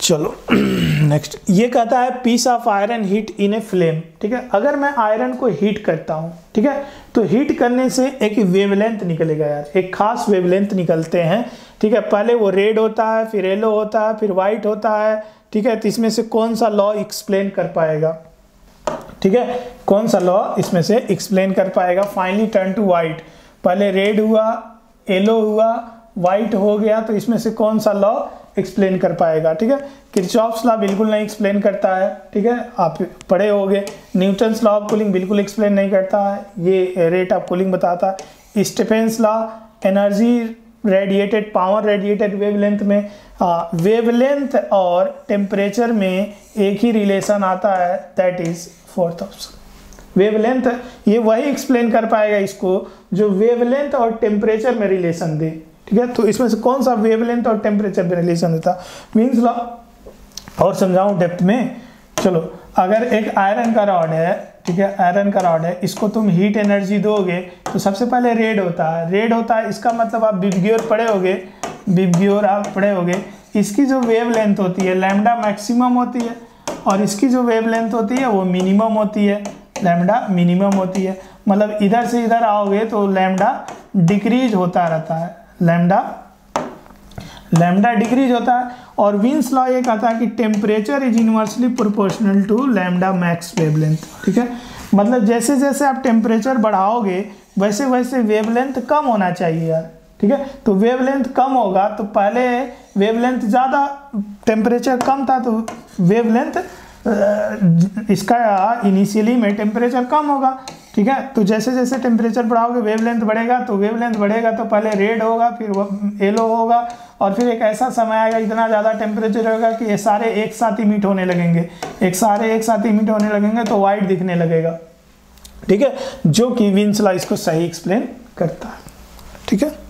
चलो नेक्स्ट, ये कहता है piece of iron heat in a flame. ठीक है, अगर मैं आयरन को हीट करता हूँ, ठीक है, तो हीट करने से एक वेवलेंथ निकलेगा यार, एक खास वेवलेंथ निकलते हैं। ठीक है, पहले वो रेड होता है, फिर येलो होता है, फिर वाइट होता है। ठीक है, तो इसमें से कौन सा लॉ एक्सप्लेन कर पाएगा? ठीक है, कौन सा लॉ इसमें से एक्सप्लेन कर पाएगा? फाइनली टर्न टू वाइट, पहले रेड हुआ, येलो हुआ, वाइट हो गया, तो इसमें से कौन सा लॉ एक्सप्लेन कर पाएगा? ठीक है, किरचॉफ्स लॉ बिल्कुल नहीं एक्सप्लेन करता है। ठीक है, आप पढ़े होंगे। न्यूटन्स लॉ ऑफ कूलिंग बिल्कुल एक्सप्लेन नहीं करता है, ये रेट ऑफ कूलिंग बताता है। Stefan's law energy radiated, power radiated wavelength में, वेवलेंथ और टेम्परेचर में एक ही रिलेशन आता है, दैट इज 4000। वेवलेंथ ये वही एक्सप्लेन कर पाएगा इसको जो वेवलेंथ और टेम्परेचर में रिलेशन दे। ठीक है, तो इसमें से कौन सा वेवलेंथ और टेम्परेचर में रिलेशन देता? मीन्स लॉ और समझाऊं डेप्थ में। चलो, अगर एक आयरन का रॉड है, ठीक है, आयरन का रॉड है, इसको तुम हीट एनर्जी दोगे तो सबसे पहले रेड होता है। रेड होता है, इसका मतलब आप विबग्योर पढ़े होगे, विबग्योर आप पढ़े होगे। इसकी जो वेवलेंथ होती है लैम्डा मैक्सिमम होती है, और इसकी जो वेवलेंथ होती है वो मिनिमम होती है, लैम्डा मिनिमम होती है। मतलब इधर से इधर आओगे तो लैम्डा डिक्रीज होता रहता है, लैम्डा डिक्रीज होता है। और विन्स लॉ ये कहता है कि temperature is inversely proportional to lambda max wavelength. ठीक है, मतलब जैसे जैसे आप टेम्परेचर बढ़ाओगे वैसे वैसे वेवलेंथ कम होना चाहिए यार। ठीक है, तो वेवलेंथ कम होगा तो पहले वेवलेंथ ज़्यादा, टेम्परेचर कम था तो वेवलेंथ इसका इनिशियली में टेम्परेचर कम होगा। ठीक है, तो जैसे जैसे टेम्परेचर बढ़ाओगे वेवलेंथ बढ़ेगा, तो वेवलेंथ बढ़ेगा तो पहले रेड होगा, फिर येलो होगा, और फिर एक ऐसा समय आएगा इतना ज़्यादा टेम्परेचर होगा कि ये सारे एक साथ इमिट होने लगेंगे, एक साथ इमिट होने लगेंगे तो वाइट दिखने लगेगा। ठीक है, जो कि विन्स लॉ इसको सही एक्सप्लेन करता है। ठीक है।